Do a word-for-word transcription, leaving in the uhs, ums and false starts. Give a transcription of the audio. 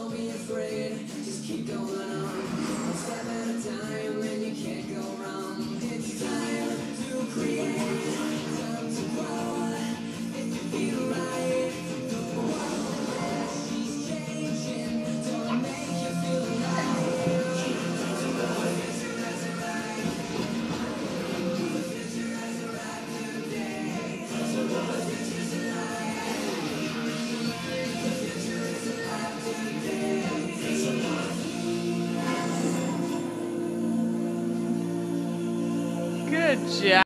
Don't be afraid, just keep going on. One step at a time, and you can't go wrong. It's time to create, time to grow. If you feel right, the world she's changing. Don't make you feel alive. The future has arrived. The future has arrived today. The future's alive. The future is alive today. Good job.